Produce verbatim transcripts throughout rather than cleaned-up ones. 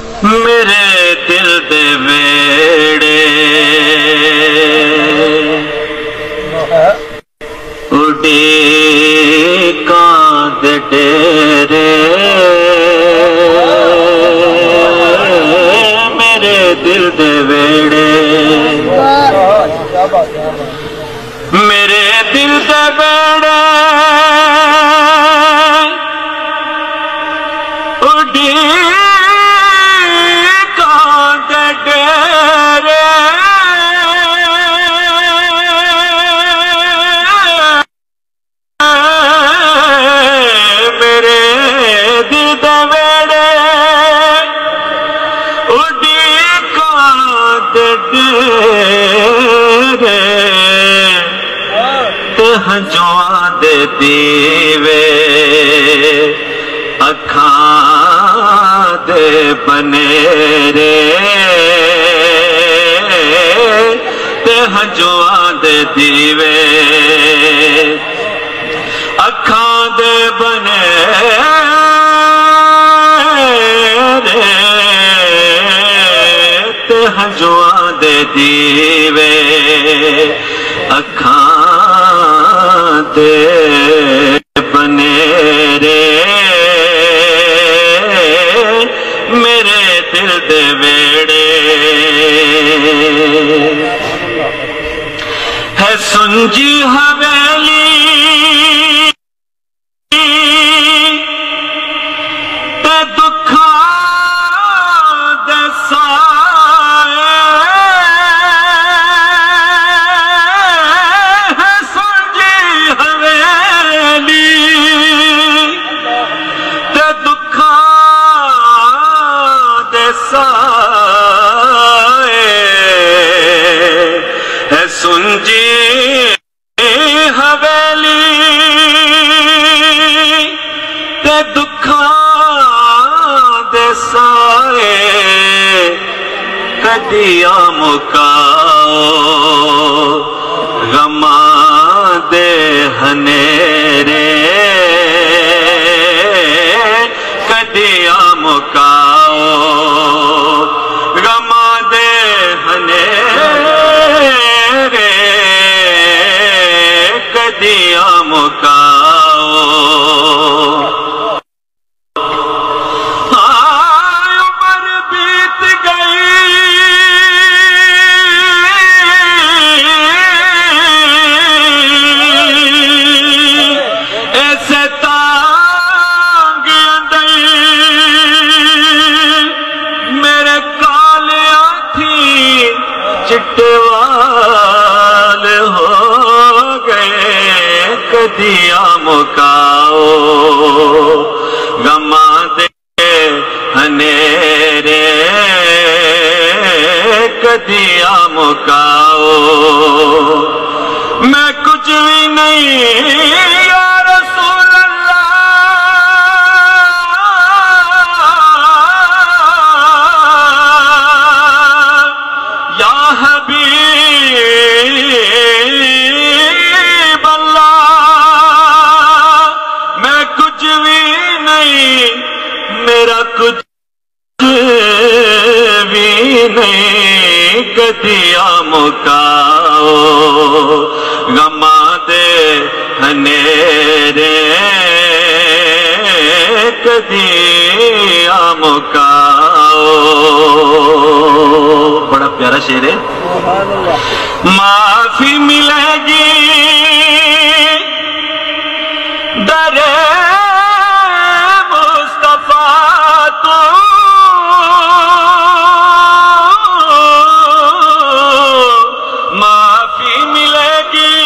میرے دل دے ویڑے اڈیکاں دے ڈیرے میرے دل دے ویڑے میرے دل دے ویڑے اڈیکاں دے ڈیرے میرے دل دے ویڑے اڈیکاں دے ڈیرے ہنجواں دے دیوے اکھاں دے بنیرے تے ہنجواں دے دیوے اکھاں دے بنیرے تے ہنجواں دے دیوے اکھاں دے بنیرے میرے دل دے ویڑے ہے سنجی حویلی تے دکھاں دے سائے سنجی حویلی تے دکھاں دے سائے کدیاں مکاؤ غماں دے ہنیرے کدیاں مکاؤ غماں دے ہنیرے کدیاں مکاؤ آئے عمر بیت گئی ایسے تانگ اندئی میرے کالیاں تھی چٹے وال ہو گئے کدیاں مکاؤ غماں دے ہنیرے کدیاں مکاؤ میں کچھ بھی نہیں یا رسول اللہ یا حبیب اللہ میں کچھ بھی نہیں میرا کچھ بھی نہیں کدیاں مکاؤ غماں دے ہنیرے کدیاں مکاؤ بڑا پیارا شعر ہے معافی ملے گی در مصطفیٰ تو معافی ملے گی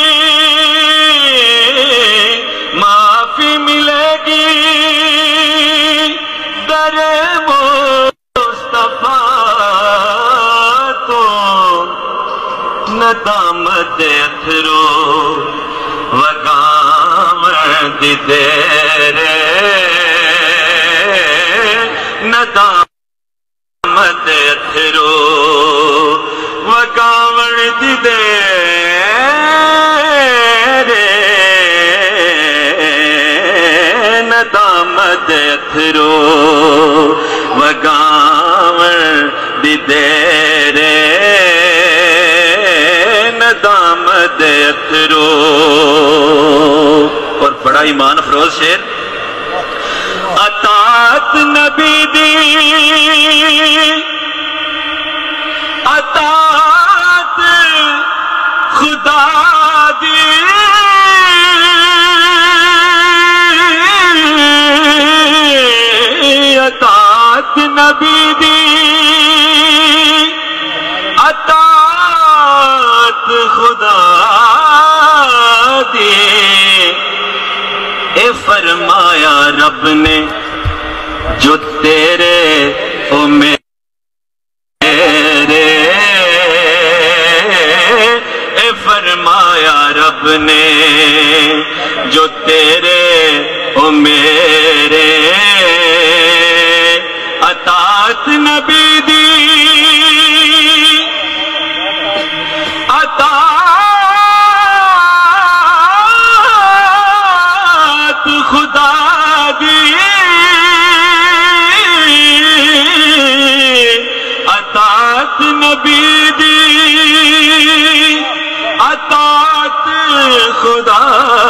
معافی ملے گی در مصطفیٰ تو ندامت اتھرو وگاوڑ دی دیرے ندامت اتھرو وگاوڑ دی دیرے ندامت اتھرو وگاوڑ دیرے ندامت اترو. اور بڑا ایمان افروز شعر. اطاعت نبی دی اطاعت خدا دی اطاعت نبی دی اطاعت خدا دی اے فرمایا رب نے جو تیرے او میرے. اے فرمایا رب نے جو تیرے او میرے. اطاعت نبی دی اطاعت خدا دی اطاعت نبی دی اطاعت خدا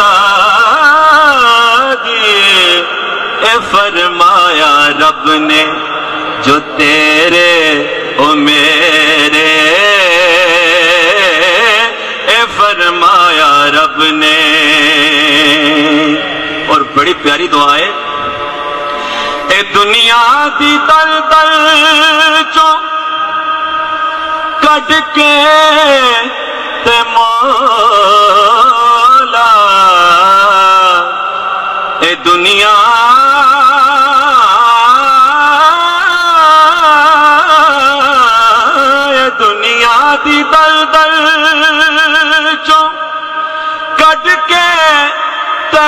دی. اے فرمایا رب نے جو تیرے او میرے. اے فرمایا رب نے. اور بڑی پیاری دعا ہے. اے دنیا دی دل دل چو کٹ کے تے مولا اے دنیا اے دنیا دی دل دل چو کٹ کے تے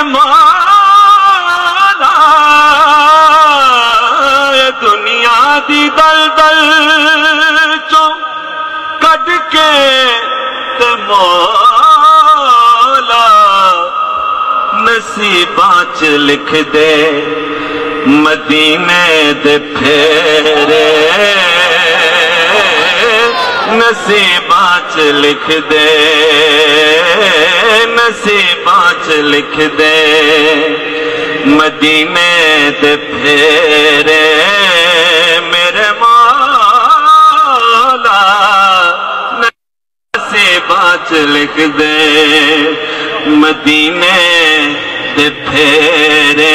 مولا اے دنیا دی دل دل چو کٹ کے تے مولا نصیباں چ لکھ دے مدینے دے پھیرے. نصیباں چ لکھ دے نصیباں چ لکھ دے مدینے دے پھیرے. میرے مولا نصیباں چ لکھ دے مدینے دے پھیرے.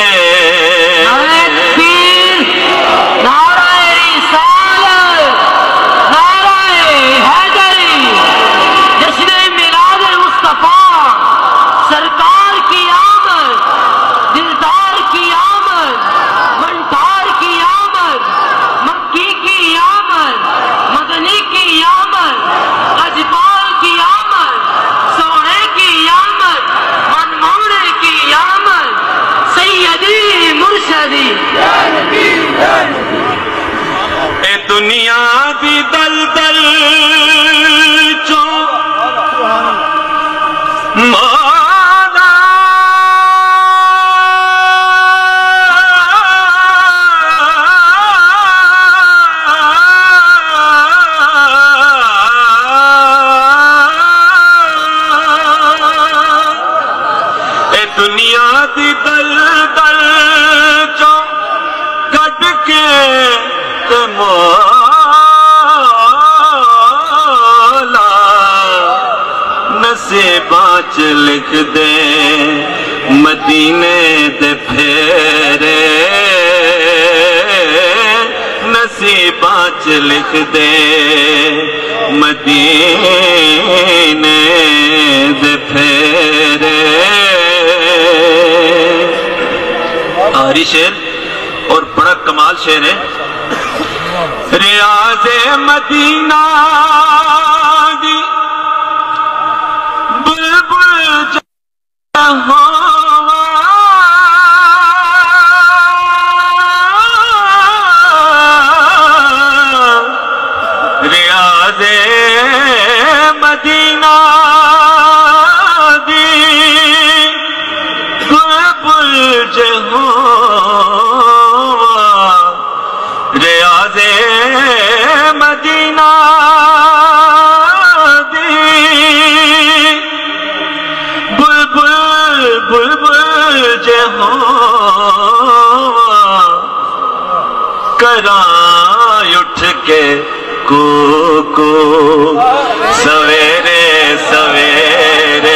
اے دنیا دی دل دل چو مولا اے دنیا دی دل دل چو کٹ کے تے مولا نصیباں چ لکھ دے مدینے دے پھیرے. نصیباں چ لکھ دے مدینے دے پھیرے. آخری شعر اور بڑا کمال شعر ہے. ریاض مدینہ دی بلبل جہاں ریاض مدینہ دی بلبل جہاں ریاض مدینہ دی بلبل بلبل جے ہو کراں اٹھ کے کو کو سویرے سویرے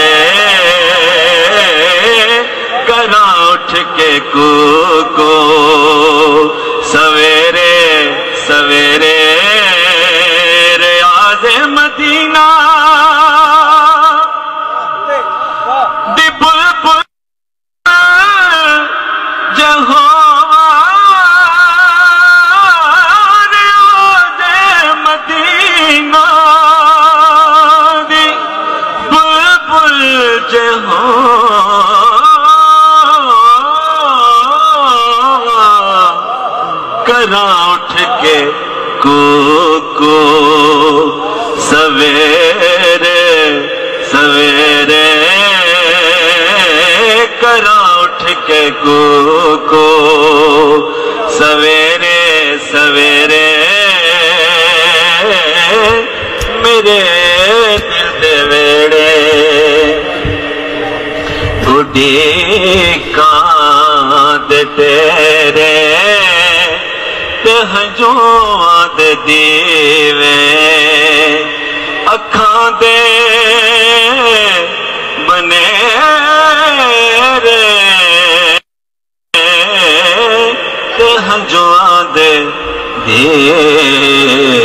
کراں اٹھ کے کو کو سویرے سویرے ریاض مدینہ دی بلبل جہو ریاض مدینہ دی بلبل جہو کراں اٹھ کے کو کو سویرے سویرے کراں اٹھ کے کو کو سویرے سویرے میرے دل دے ویڑے اڈیکاں دے تیرے ہنجواں دے دیوے اکھاں دے منیرے تے ہنجواں دے دیوے